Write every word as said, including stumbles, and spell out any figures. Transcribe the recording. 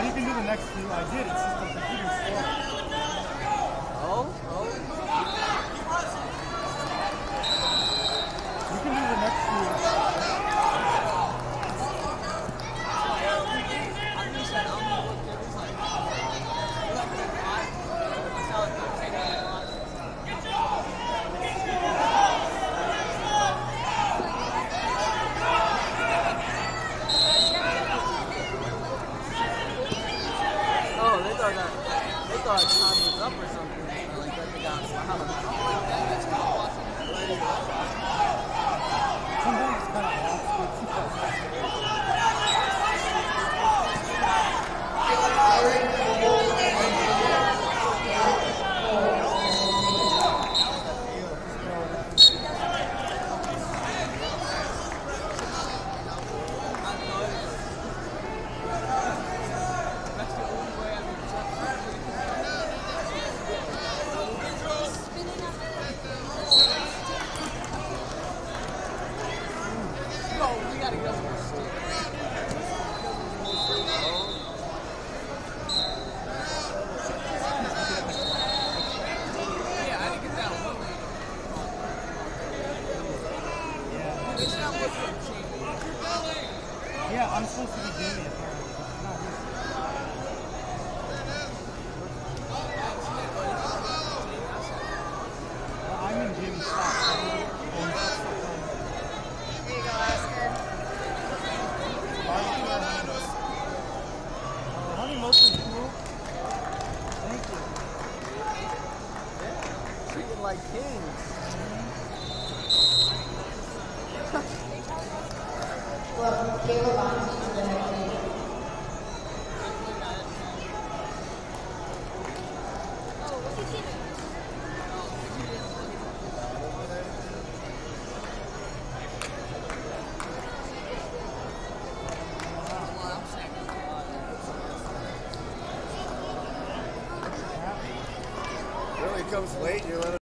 you can do the next two. I did. It's just the computer's slow. Oh, oh. You can do the next two. Oh, they thought that they thought time was up or something. Like that they got fouled. Sometimes it's kind of Yeah, I'm supposed to be doing it apparently, but I'm not here. Well, I'm in Jimmy's spot. Here you go, Oscar. Uh, honey mustard cool. Thank you. Treated like kings. Well, Caleb on to the next meeting. Really comes late, you let it